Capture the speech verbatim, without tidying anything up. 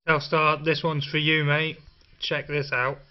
I'll start. This one's for you, mate. Check this out.